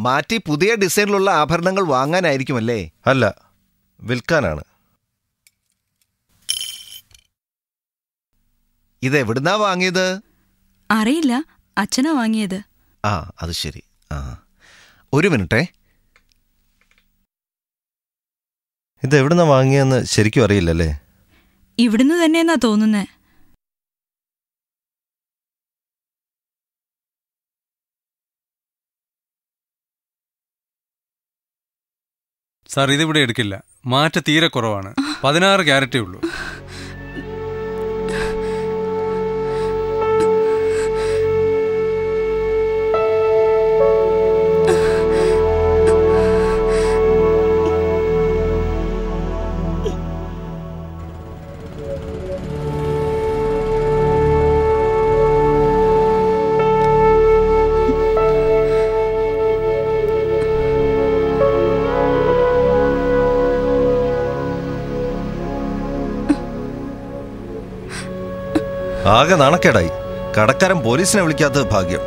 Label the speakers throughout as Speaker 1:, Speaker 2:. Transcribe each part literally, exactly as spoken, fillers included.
Speaker 1: മാറ്റി പുതിയ ഡിസൈനിലുള്ള ആഭരണങ്ങൾ വാങ്ങാനായിരിക്കുമല്ലേ?
Speaker 2: അല്ല, വിൽക്കാനാണ്.
Speaker 1: ഇതെവിടുന്നാ വാങ്ങിയത്?
Speaker 3: അറിയില്ല, അച്ഛനാ വാങ്ങിയത്.
Speaker 1: ആ, അത് ശരി. ആ, ഒരു മിനിറ്റേ.
Speaker 2: ഇതെവിടുന്നാ വാങ്ങിയെന്ന് ശരിക്കും അറിയില്ലല്ലേ?
Speaker 3: ഇവിടുന്ന് തന്നെയെന്നാ തോന്നുന്നേ.
Speaker 4: സാർ, ഇതിവിടെ എടുക്കില്ല. മാറ്റ തീരെ കുറവാണ്. പതിനാറ് ക്യാരറ്റേ ഉള്ളൂ.
Speaker 2: ആകെ നാണക്കേടായി. കടക്കാരൻ പോലീസിനെ വിളിക്കാത്തത് ഭാഗ്യം.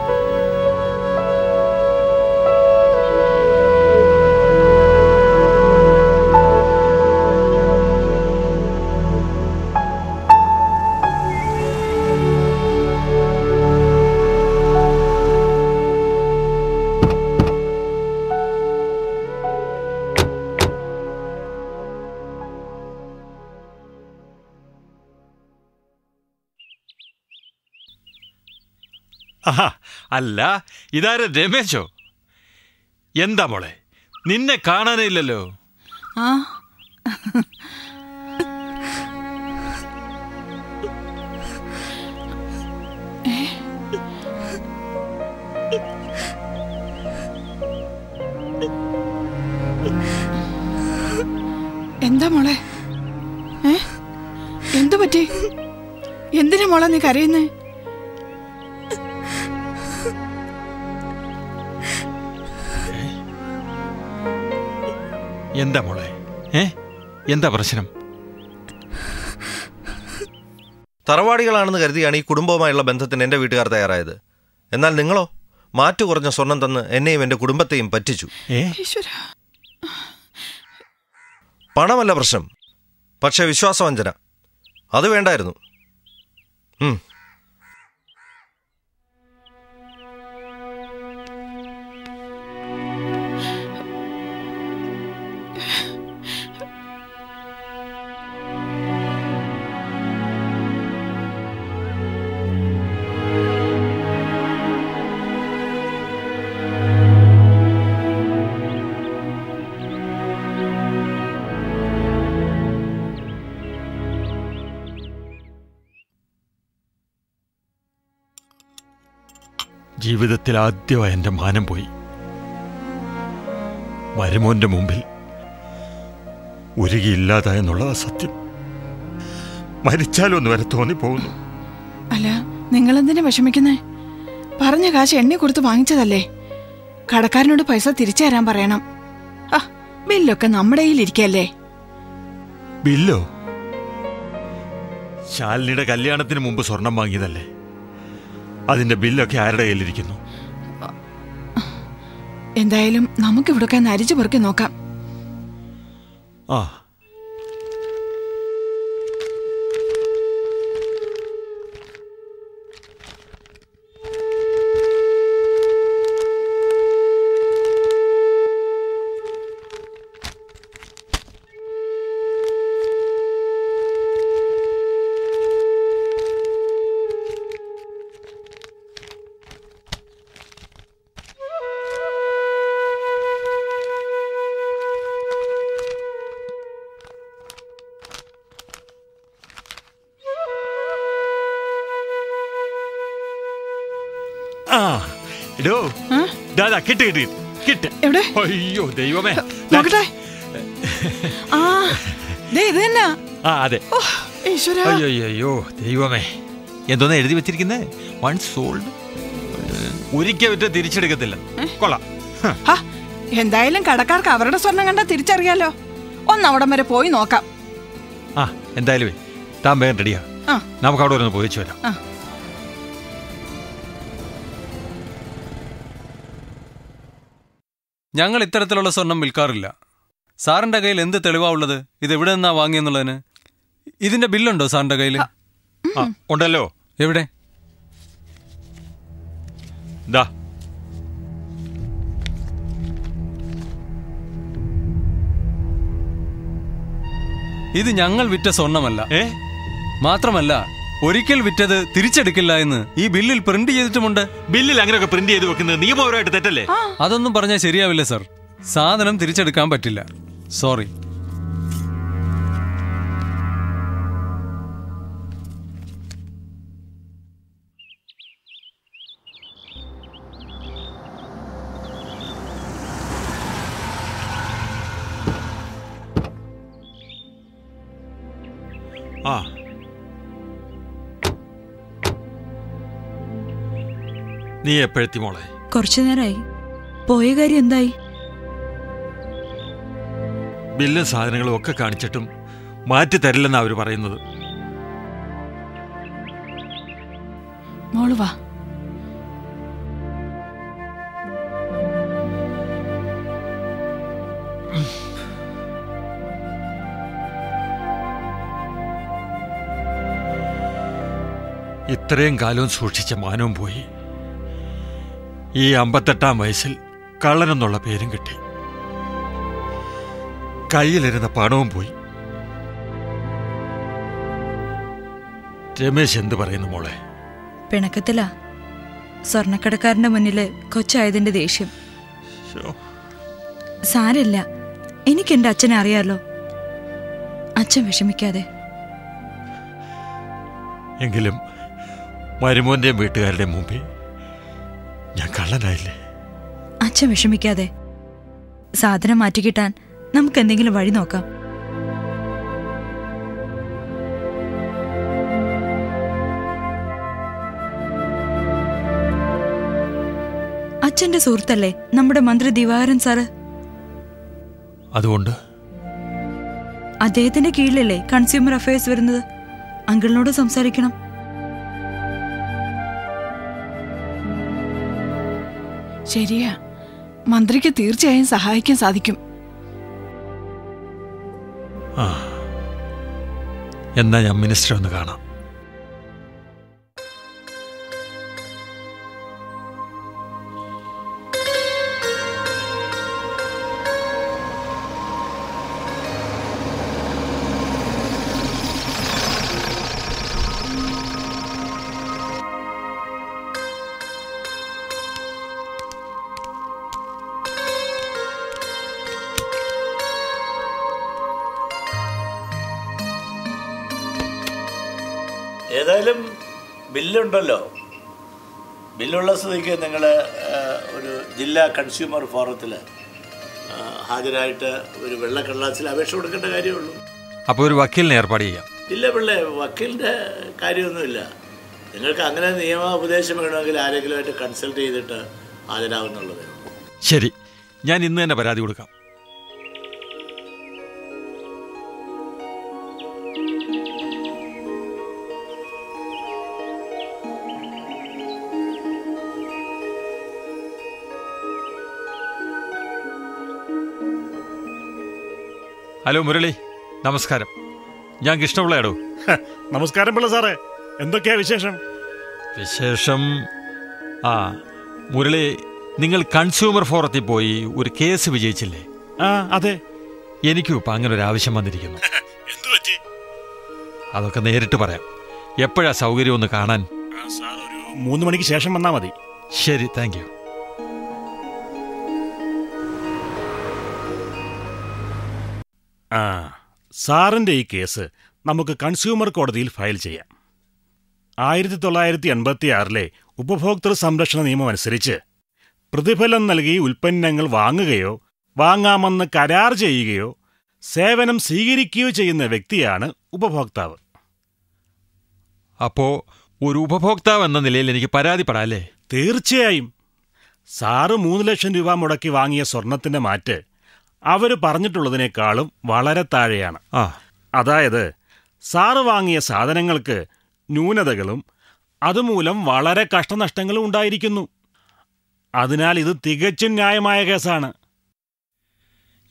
Speaker 5: അല്ല, ഇതാരെ രമേശോ? എന്താ മോളെ, നിന്നെ കാണാനേ ഇല്ലല്ലോ.
Speaker 3: ആ,
Speaker 6: എന്താ മോളെ? ഏ എന്തു പറ്റി? എന്തിനാ മോളെ നീ കരയുന്നേ?
Speaker 5: എന്താ മോളെ, ഏ എന്താ പ്രശ്നം?
Speaker 2: തറവാടികളാണെന്ന് കരുതിയാണ് ഈ കുടുംബവുമായുള്ള ബന്ധത്തിന് എൻ്റെ വീട്ടുകാർ തയ്യാറായത്. എന്നാൽ നിങ്ങളോ മാറ്റു കുറഞ്ഞ സ്വർണം തന്ന് എന്നെയും എൻ്റെ കുടുംബത്തെയും പറ്റിച്ചു. പണമല്ല പ്രശ്നം, പക്ഷെ വിശ്വാസവഞ്ചന. അത് വേണ്ടായിരുന്നു.
Speaker 5: ജീവിതത്തിൽ ആദ്യമായി എൻ്റെ മാനം പോയി. മരുമോന്റെ മുമ്പിൽ ഒരുകിയില്ലാതായെന്നുള്ളതാ സത്യം. മരിച്ചാലോന്ന് വരെ തോന്നിപ്പോകുന്നു.
Speaker 6: അല്ല, നിങ്ങളെന്തിനാ വിഷമിക്കുന്നേ? പറഞ്ഞ കാശ് എണ്ണി കൊടുത്ത് വാങ്ങിച്ചതല്ലേ. കടക്കാരനോട് പൈസ തിരിച്ചു തരാൻ പറയണം. ആ, ബില്ലൊക്കെ നമ്മുടെ കയ്യിലിരിക്കല്ലേ.
Speaker 5: ബില്ലോ? ശാലിനിയുടെ കല്യാണത്തിന് മുമ്പ് സ്വർണം വാങ്ങിയതല്ലേ? അതിന്റെ ബില്ലൊക്കെ ആരുടെ കയ്യിലിരിക്കുന്നു?
Speaker 6: എന്തായാലും നമുക്കിവിടൊക്കെ അരിച്ചു പെറുക്കി നോക്കാം.
Speaker 5: ആ, കിട്ടി കിട്ടി കിട്ടി. അയ്യോ ദൈവമേ, അതെ. അയ്യോ ദൈവമേ, എന്തോന്നാ എഴുതി വെച്ചിരിക്കുന്നേ? വൺസ് സോൾഡ്, ഒരിക്കൽ വിറ്റ് തിരിച്ചെടുക്കത്തില്ല. കൊള്ളാം.
Speaker 6: എന്തായാലും കടക്കാർക്ക് അവരുടെ സ്വർണം കണ്ടാ തിരിച്ചറിയാലോ. ഒന്ന് അവിടം വരെ പോയി നോക്കാം.
Speaker 5: ആ, എന്തായാലും താൻ വേഗം റെഡിയാ. നമുക്ക് അവിടെ ഒന്ന് പോയിച്ചു വരാം.
Speaker 4: ഞങ്ങൾ ഇത്തരത്തിലുള്ള സ്വർണം വിൽക്കാറില്ല. സാറിന്റെ കയ്യിൽ എന്ത് തെളിവാ ഉള്ളത് ഇത് എവിടെ നിന്നാ വാങ്ങിയെന്നുള്ളതിന്? ഇതിന്റെ ബില്ലുണ്ടോ സാറിന്റെ കയ്യിൽ?
Speaker 5: ഉണ്ടല്ലോ.
Speaker 4: എവിടെ?
Speaker 5: ദാ.
Speaker 4: ഇത് ഞങ്ങൾ വിറ്റ സ്വർണമല്ല.
Speaker 5: ഏ
Speaker 4: മാത്രമല്ല ഒരിക്കൽ വിറ്റത് തിരിച്ചെടുക്കില്ല എന്ന് ഈ ബില്ലിൽ പ്രിന്റ് ചെയ്തിട്ടുമുണ്ട്.
Speaker 5: ബില്ലിൽ അങ്ങനെയൊക്കെ പ്രിന്റ് ചെയ്ത് വെക്കുന്നത് നിയമപരമായിട്ട് തെറ്റല്ലേ?
Speaker 4: അതൊന്നും പറഞ്ഞാൽ ശരിയാവില്ല സർ. സാധനം തിരിച്ചെടുക്കാൻ പറ്റില്ല. സോറി.
Speaker 5: ആ നീ എപ്പോഴെത്തി മോളെ?
Speaker 3: കുറച്ചു നേരമായി. പോയ കാര്യം എന്തായി?
Speaker 5: ബില്ലും സാധനങ്ങളും ഒക്കെ കാണിച്ചിട്ടും മാറ്റി തരില്ലെന്നാ അവര് പറയുന്നത്.
Speaker 6: മോള് വാ.
Speaker 5: ഇത്രയും കാലവും സൂക്ഷിച്ച മാനവും പോയി. ഈ അമ്പത്തെട്ടാം വയസ്സിൽ കള്ളനെന്നുള്ള പേരും കിട്ടി. കയ്യിലിരുന്ന പണവും പോയി. രമേശ് എന്ത് പറയുന്നു മോളെ?
Speaker 3: പിണക്കത്തിലാ. സ്വർണ്ണക്കടക്കാരന്റെ മുന്നില് കൊച്ചായതിന്റെ ദേഷ്യം. സാരമില്ല, എനിക്കെന്റെ അച്ഛനെ അറിയാലോ. അച്ഛൻ വിഷമിക്കാതെ.
Speaker 5: എങ്കിലും മരുമോന്റെയും വീട്ടുകാരുടെയും മുമ്പിൽ ഞാൻ കള്ളനായില്ലേ?
Speaker 3: അച്ഛൻ വിഷമിക്കാതെ. സാധനം മാറ്റിക്കിട്ടാൻ നമുക്ക് എന്തെങ്കിലും വഴി നോക്കാം. അച്ഛന്റെ സുഹൃത്തല്ലേ നമ്മുടെ മന്ത്രി ദിവാകരൻ സാറ്?
Speaker 5: അതുകൊണ്ട്
Speaker 3: അദ്ദേഹത്തിന്റെ കീഴിലല്ലേ കൺസ്യൂമർ അഫയേഴ്സ് വരുന്നത്? അങ്കിളിനോട് സംസാരിക്കണം.
Speaker 6: ശരിയാ, മന്ത്രിക്ക് തീർച്ചയായും സഹായിക്കാൻ സാധിക്കും.
Speaker 5: ആ എന്നാ ഞാൻ മിനിസ്റ്ററെ ഒന്ന് കാണാം.
Speaker 7: ഏതായാലും ബില്ലുണ്ടല്ലോ. ബില്ലുള്ള സ്ഥിതിക്ക് നിങ്ങൾ ഒരു ജില്ലാ കൺസ്യൂമർ ഫോറത്തിൽ ഹാജരായിട്ട് ഒരു വെള്ളക്കടലാസിൽ അപേക്ഷ കൊടുക്കേണ്ട കാര്യമുള്ളൂ.
Speaker 5: അപ്പോൾ ഒരു വക്കീലിനെ ഏർപ്പാട് ചെയ്യാം.
Speaker 7: ഇല്ല പിള്ളേ, വക്കീലിൻ്റെ കാര്യമൊന്നുമില്ല. നിങ്ങൾക്ക് അങ്ങനെ നിയമ ഉപദേശം വേണമെങ്കിൽ ആരെങ്കിലുമായിട്ട് കൺസൾട്ട് ചെയ്തിട്ട് ഹാജരാകുന്നുള്ളതേ ഉള്ളൂ.
Speaker 5: ശരി, ഞാൻ ഇന്ന് തന്നെ പരാതി കൊടുക്കാം. ഹലോ മുരളി, നമസ്കാരം. ഞാൻ കൃഷ്ണപിള്ളയാടോ.
Speaker 8: നമസ്കാരം പിള്ള സാറേ, എന്തൊക്കെയാ വിശേഷം?
Speaker 5: വിശേഷം ആ മുരളി, നിങ്ങൾ കൺസ്യൂമർ ഫോറത്തിൽ പോയി ഒരു കേസ് വിജയിച്ചില്ലേ?
Speaker 8: ആ അതെ.
Speaker 5: എനിക്കും ഇപ്പം അങ്ങനെ ഒരു ആവശ്യം വന്നിരിക്കുന്നു.
Speaker 8: എന്തു പറ്റി?
Speaker 5: അതൊക്കെ നേരിട്ട് പറയാം. എപ്പോഴാ സൗകര്യം ഒന്ന് കാണാൻ?
Speaker 8: മൂന്ന് മണിക്ക് ശേഷം വന്നാൽ മതി.
Speaker 5: ശരി, താങ്ക് യു.
Speaker 8: ആ സാറിൻ്റെ ഈ കേസ് നമുക്ക് കൺസ്യൂമർ കോടതിയിൽ ഫയൽ ചെയ്യാം. ആയിരത്തി തൊള്ളായിരത്തി എൺപത്തി ആറിലെ ഉപഭോക്തൃ സംരക്ഷണ നിയമം അനുസരിച്ച് പ്രതിഫലം നൽകി ഉൽപ്പന്നങ്ങൾ വാങ്ങുകയോ വാങ്ങാമെന്ന് കരാർ ചെയ്യുകയോ സേവനം സ്വീകരിക്കുകയോ ചെയ്യുന്ന വ്യക്തിയാണ് ഉപഭോക്താവ്.
Speaker 5: അപ്പോ ഒരു ഉപഭോക്താവ് എന്ന നിലയിൽ എനിക്ക് പരാതിപ്പെടാല്ലേ?
Speaker 8: തീർച്ചയായും. സാറ് മൂന്ന് ലക്ഷം രൂപ മുടക്കി വാങ്ങിയ സ്വർണത്തിന്റെ മാറ്റ് അവർ പറഞ്ഞിട്ടുള്ളതിനേക്കാളും വളരെ താഴെയാണ്.
Speaker 5: ആ
Speaker 8: അതായത് സാറ് വാങ്ങിയ സാധനങ്ങൾക്ക് ന്യൂനതകളും അതുമൂലം വളരെ കഷ്ടനഷ്ടങ്ങളും ഉണ്ടായിരിക്കുന്നു. അതിനാൽ ഇത് തികച്ചും ന്യായമായ കേസാണ്.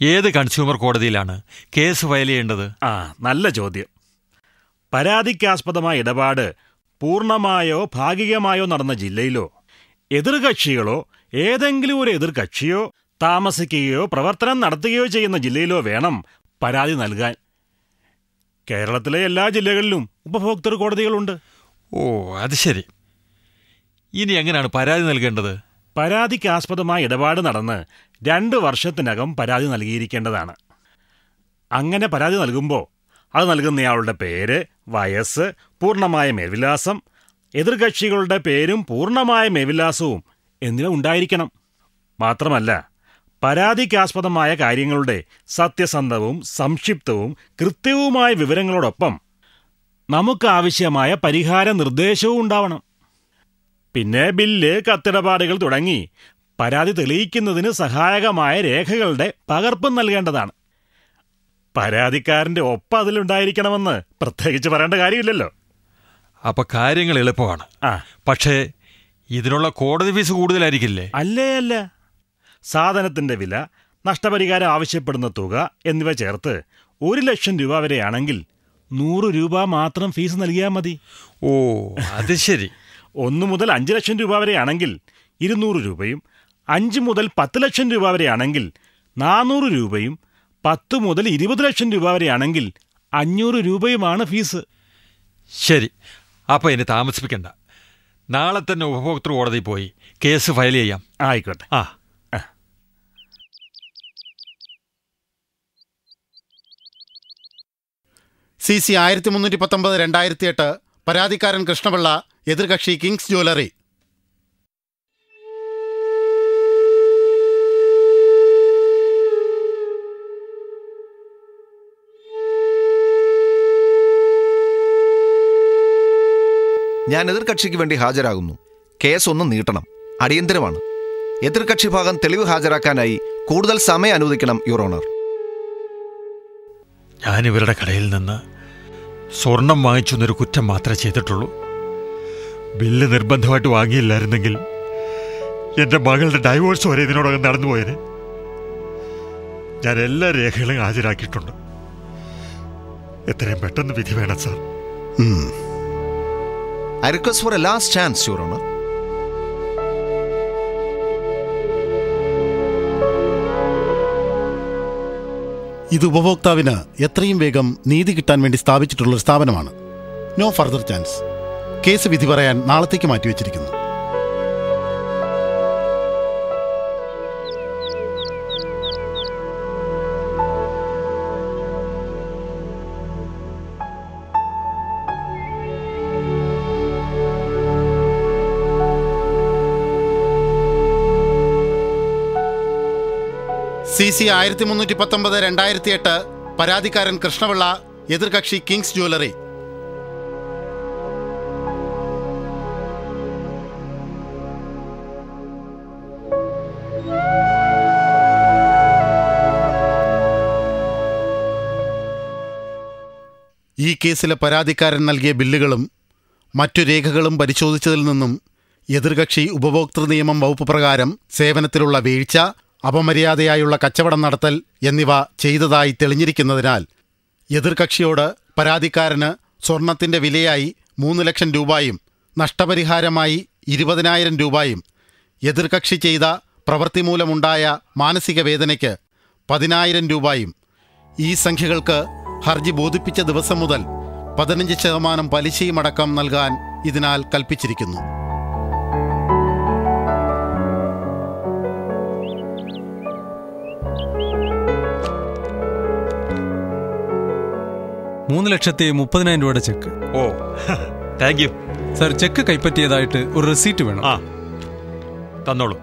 Speaker 5: ഏത് കൺസ്യൂമർ കോടതിയിലാണ് കേസ് ഫയൽ ചെയ്യേണ്ടത്?
Speaker 8: ആ നല്ല ചോദ്യം. പരാതിക്കാസ്പദമായ ഇടപാട് പൂർണ്ണമായോ ഭാഗികമായോ നടന്ന ജില്ലയിലോ എതിർകക്ഷികളോ ഏതെങ്കിലും ഒരു എതിർകക്ഷിയോ താമസിക്കുകയോ പ്രവർത്തനം നടത്തുകയോ ചെയ്യുന്ന ജില്ലയിലോ വേണം പരാതി നൽകാൻ. കേരളത്തിലെ എല്ലാ ജില്ലകളിലും ഉപഭോക്തൃ കോടതികളുണ്ട്.
Speaker 5: ഓ, അത് ശരി. ഇനി എങ്ങനെയാണ് പരാതി നൽകേണ്ടത്?
Speaker 8: പരാതിക്കാസ്പദമായ ഇടപാട് നടന്ന് രണ്ട് വർഷത്തിനകം പരാതി നൽകിയിരിക്കേണ്ടതാണ്. അങ്ങനെ പരാതി നൽകുമ്പോൾ അത് നൽകുന്നയാളുടെ പേര്, വയസ്സ്, പൂർണ്ണമായ മേൽവിലാസം, എതിർകക്ഷികളുടെ പേരും പൂർണ്ണമായ മേൽവിലാസവും എന്നിവ ഉണ്ടായിരിക്കണം. മാത്രമല്ല, പരാതിക്കാസ്പദമായ കാര്യങ്ങളുടെ സത്യസന്ധവും സംക്ഷിപ്തവും കൃത്യവുമായ വിവരങ്ങളോടൊപ്പം നമുക്കാവശ്യമായ പരിഹാര നിർദ്ദേശവും ഉണ്ടാവണം. പിന്നെ ബില്ല്, കത്തിടപാടുകൾ തുടങ്ങി പരാതി തെളിയിക്കുന്നതിന് സഹായകമായ രേഖകളുടെ പകർപ്പും നൽകേണ്ടതാണ്. പരാതിക്കാരൻ്റെ ഒപ്പം അതിലുണ്ടായിരിക്കണമെന്ന് പ്രത്യേകിച്ച് പറയേണ്ട കാര്യമില്ലല്ലോ.
Speaker 5: അപ്പൊ കാര്യങ്ങൾ എളുപ്പമാണ്.
Speaker 8: ആ
Speaker 5: പക്ഷേ ഇതിനുള്ള കോടതി ഫീസ് കൂടുതലായിരിക്കില്ലേ?
Speaker 8: അല്ലേ അല്ല. സാധനത്തിൻ്റെ വില, നഷ്ടപരിഹാരം ആവശ്യപ്പെടുന്ന തുക എന്നിവ ചേർത്ത് ഒരു ലക്ഷം രൂപ വരെയാണെങ്കിൽ നൂറ് രൂപ മാത്രം ഫീസ് നൽകിയാൽ മതി.
Speaker 5: ഓ, അത് ശരി.
Speaker 8: ഒന്ന് മുതൽ അഞ്ച് ലക്ഷം രൂപ വരെയാണെങ്കിൽ ഇരുന്നൂറ് രൂപയും, അഞ്ച് മുതൽ പത്ത് ലക്ഷം രൂപ വരെയാണെങ്കിൽ നാനൂറ് രൂപയും, പത്ത് മുതൽ ഇരുപത് ലക്ഷം രൂപ വരെയാണെങ്കിൽ അഞ്ഞൂറ് രൂപയുമാണ് ഫീസ്.
Speaker 5: ശരി. അപ്പോൾ ഇനി താമസിപ്പിക്കണ്ട. നാളെ തന്നെ ഉപഭോക്തൃ കോടതിയിൽ പോയി കേസ് ഫയൽ ചെയ്യാം.
Speaker 8: ആയിക്കോട്ടെ.
Speaker 5: ആ
Speaker 9: സി സി ആയിരത്തി മുന്നൂറ്റി പത്തൊമ്പത് രണ്ടായിരത്തി എട്ട് പരാതിക്കാരൻ കൃഷ്ണപിള്ള, എതിർകക്ഷി കിങ്സ് ജ്വല്ലറി.
Speaker 1: ഞാൻ എതിർകക്ഷിക്ക് വേണ്ടി ഹാജരാകുന്നു. കേസ് ഒന്ന് നീട്ടണം, അടിയന്തരമാണ്. എതിർകക്ഷി ഭാഗം തെളിവ് ഹാജരാക്കാനായി കൂടുതൽ സമയം അനുവദിക്കണം, യുവർ ഓണർ.
Speaker 5: ഞാനിവരുടെ കടയിൽ നിന്ന് സ്വർണം വാങ്ങിച്ചു എന്നൊരു കുറ്റം മാത്രമേ ചെയ്തിട്ടുള്ളൂ. ബില്ല് നിർബന്ധമായിട്ട് വാങ്ങിയില്ലായിരുന്നെങ്കിൽ എൻ്റെ മകളുടെ ഡൈവോഴ്സ് വരെ ഇതിനോടകം നടന്നുപോയേനെ. ഞാൻ എല്ലാ രേഖകളും ഹാജരാക്കിയിട്ടുണ്ട്. എത്രയും പെട്ടെന്ന് വിധി വേണം sir.
Speaker 1: I request for a last chance, Your Honor.
Speaker 9: ഇത് ഉപഭോക്താവിന് എത്രയും വേഗം നീതി കിട്ടാൻ വേണ്ടി സ്ഥാപിച്ചിട്ടുള്ളൊരു സ്ഥാപനമാണ്. No further chance. കേസ് വിധി പറയാൻ നാളത്തേക്ക് മാറ്റിവെച്ചിരിക്കുന്നു. സി സി ആയിരത്തി മുന്നൂറ്റി പത്തൊമ്പത് രണ്ടായിരത്തി എട്ട് പരാതിക്കാരൻ കൃഷ്ണപിള്ള, എതിർകക്ഷി കിങ്സ് ജ്വല്ലറി. ഈ കേസിലെ പരാതിക്കാരൻ നൽകിയ ബില്ലുകളും മറ്റു രേഖകളും പരിശോധിച്ചതിൽ നിന്നും എതിർകക്ഷി ഉപഭോക്തൃ നിയമം വകുപ്പ് പ്രകാരം സേവനത്തിലുള്ള വീഴ്ച, അപമര്യാദയായുള്ള കച്ചവടം നടത്തൽ എന്നിവ ചെയ്തതായി തെളിഞ്ഞിരിക്കുന്നതിനാൽ എതിർകക്ഷിയോട് പരാതിക്കാരന് സ്വർണത്തിൻ്റെ വിലയായി മൂന്ന് ലക്ഷം രൂപയും നഷ്ടപരിഹാരമായി ഇരുപതിനായിരം രൂപയും എതിർകക്ഷി ചെയ്ത പ്രവൃത്തി മൂലമുണ്ടായ മാനസിക വേദനയ്ക്ക് പതിനായിരം രൂപയും ഈ സംഖ്യകൾക്ക് ഹർജി ബോധിപ്പിച്ച ദിവസം മുതൽ പതിനഞ്ച് ശതമാനം പലിശയുമടക്കം നൽകാൻ ഇതിനാൽ കൽപ്പിച്ചിരിക്കുന്നു.
Speaker 4: മൂന്ന് ലക്ഷത്തി മുപ്പതിനായിരം രൂപയുടെ ചെക്ക്.
Speaker 5: ഓ, താങ്ക് യു
Speaker 4: സർ. ചെക്ക് കൈപ്പറ്റിയതായിട്ട് ഒരു റെസീറ്റ് വേണം.
Speaker 5: ആ, തന്നോളൂ.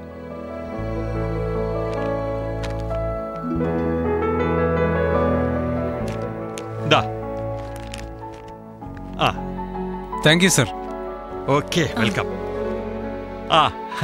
Speaker 5: ആ,
Speaker 4: thank you sir.
Speaker 5: Okay, welcome. ആ,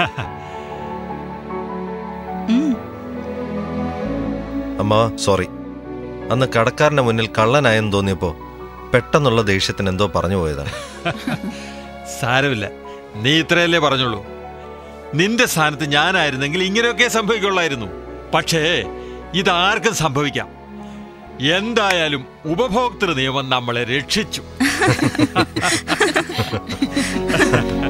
Speaker 2: അമ്മ സോറി. അന്ന് കടക്കാരൻ്റെ മുന്നിൽ കള്ളനായെന്ന് തോന്നിയപ്പോൾ പെട്ടെന്നുള്ള ദേഷ്യത്തിന് എന്തോ പറഞ്ഞു പോയതാണ്.
Speaker 5: സാരമില്ല, നീ ഇത്രയല്ലേ പറഞ്ഞുള്ളൂ. നിന്റെ സ്ഥാനത്ത് ഞാനായിരുന്നെങ്കിൽ ഇങ്ങനെയൊക്കെ സംഭവിക്കുള്ളായിരുന്നു. പക്ഷേ ഇതാർക്കും സംഭവിക്കാം. എന്തായാലും ഉപഭോക്തൃ നിയമം നമ്മളെ രക്ഷിച്ചു.